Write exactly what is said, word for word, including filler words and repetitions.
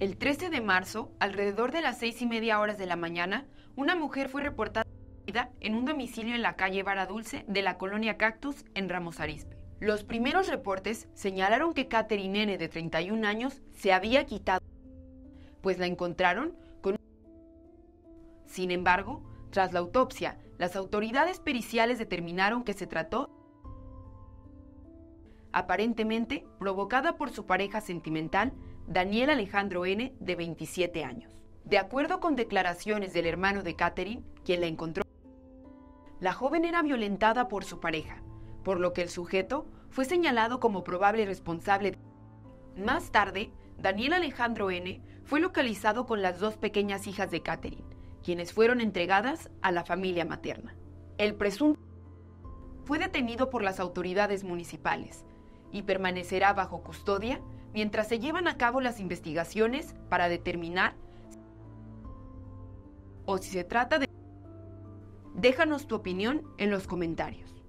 El trece de marzo, alrededor de las seis y media horas de la mañana, una mujer fue reportada en un domicilio en la calle Vara Dulce de la colonia Cactus en Ramos Arizpe. Los primeros reportes señalaron que Catherine N., de treinta y un años, se había quitado, pues la encontraron con... Sin embargo, tras la autopsia, las autoridades periciales determinaron que se trató aparentemente provocada por su pareja sentimental, Daniel Alejandro N., de veintisiete años. De acuerdo con declaraciones del hermano de Catherine, quien la encontró, la joven era violentada por su pareja, por lo que el sujeto fue señalado como probable responsable. Más tarde, Daniel Alejandro N. fue localizado con las dos pequeñas hijas de Catherine, quienes fueron entregadas a la familia materna. El presunto fue detenido por las autoridades municipales y permanecerá bajo custodia mientras se llevan a cabo las investigaciones para determinar o si se trata de... Déjanos tu opinión en los comentarios.